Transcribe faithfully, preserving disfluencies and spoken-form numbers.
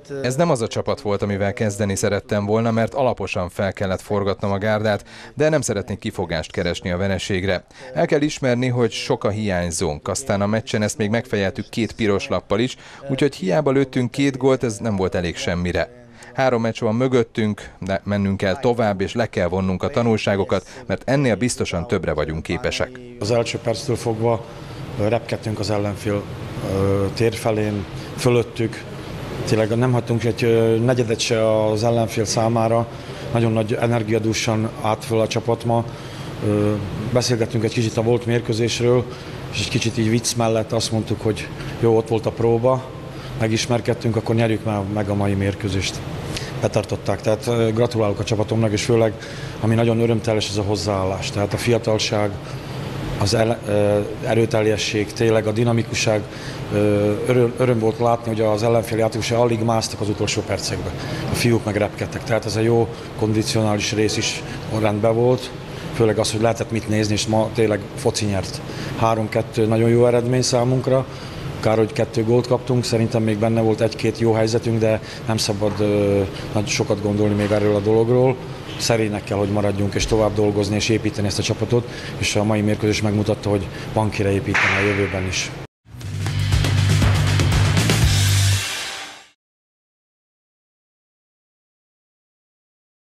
Ez nem az a csapat volt, amivel kezdeni szerettem volna, mert alaposan fel kellett forgatnom a gárdát, de nem szeretnék kifogást keresni a vereségre. El kell ismerni, hogy sok a hiányzónk, aztán a meccsen ezt még megfejeltük két piros lappal is, úgyhogy hiába lőttünk két gólt, ez nem volt elég semmire. Három meccs van mögöttünk, de mennünk kell tovább, és le kell vonnunk a tanulságokat, mert ennél biztosan többre vagyunk képesek. Az első perctől fogva repkedtünk az ellenfél tér felén, fölöttük. Tényleg nem hagytunk egy negyedet se az ellenfél számára. Nagyon nagy energiadúsan állt föl a csapat ma. Beszélgettünk egy kicsit a volt mérkőzésről, és egy kicsit így vicc mellett azt mondtuk, hogy jó, ott volt a próba, megismerkedtünk, akkor nyerjük már meg a mai mérkőzést. Betartották, tehát gratulálok a csapatomnak, és főleg, ami nagyon örömteles, ez a hozzáállás. Tehát a fiatalság, az erőteljesség, tényleg a dinamikusság. Öröm, öröm volt látni, hogy az ellenfél játékosai alig másztak az utolsó percekben. A fiúk meg repkedtek, tehát ez a jó kondicionális rész is rendben volt. Főleg az, hogy lehetett mit nézni, és ma tényleg foci nyert. három kettő nagyon jó eredmény számunkra. Kár, hogy kettő gólt kaptunk, szerintem még benne volt egy-két jó helyzetünk, de nem szabad uh, nagy sokat gondolni még erről a dologról. Szerénynek kell, hogy maradjunk, és tovább dolgozni, és építeni ezt a csapatot, és a mai mérkőzés megmutatta, hogy van kire építeni a jövőben is.